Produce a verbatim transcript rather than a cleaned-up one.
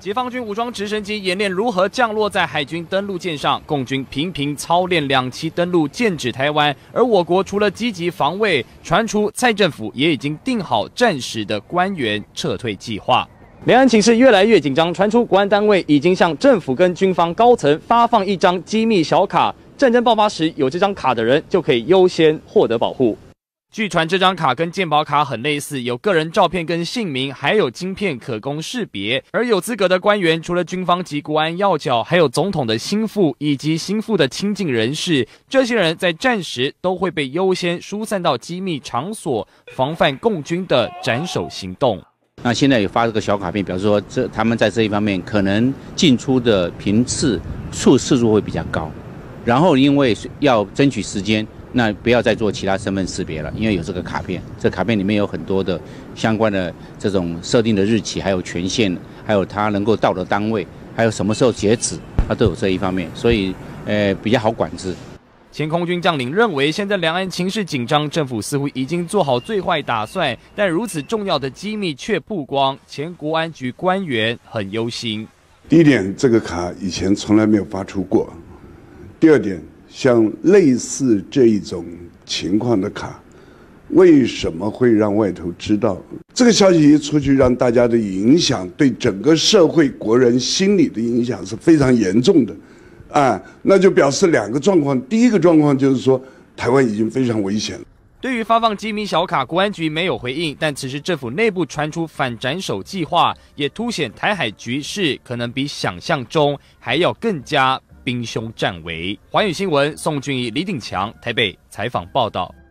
解放军武装直升机演练如何降落在海军登陆舰上，共军频频操练两栖登陆，剑指台湾。而我国除了积极防卫，传出蔡政府也已经定好战时的官员撤退计划。两岸情势越来越紧张，传出国安单位已经向政府跟军方高层发放一张机密小卡，战争爆发时有这张卡的人就可以优先获得保护。 据传，这张卡跟健保卡很类似，有个人照片跟姓名，还有晶片可供识别。而有资格的官员，除了军方及国安要角，还有总统的心腹以及心腹的亲近人士，这些人在战时都会被优先疏散到机密场所，防范共军的斩首行动。 那现在有发这个小卡片，表示说这他们在这一方面可能进出的频次次次数会比较高，然后因为要争取时间。 那不要再做其他身份识别了，因为有这个卡片，这卡片里面有很多的相关的这种设定的日期，还有权限，还有它能够到的单位，还有什么时候截止，它都有这一方面，所以呃比较好管制。 前空军将领认为，现在两岸情势紧张，政府似乎已经做好最坏打算，但如此重要的机密却曝光，前国安局官员很忧心。 第一点，这个卡以前从来没有发出过；第二点。 像类似这一种情况的卡，为什么会让外头知道？这个消息一出去，让大家的影响对整个社会国人心理的影响是非常严重的，啊，那就表示两个状况。第一个状况就是说，台湾已经非常危险了。 对于发放机密小卡，国安局没有回应，但此时政府内部传出反斩首计划，也凸显台海局势可能比想象中还要更加。 兵凶战危。寰宇新闻宋俊仪、李鼎强台北采访报道。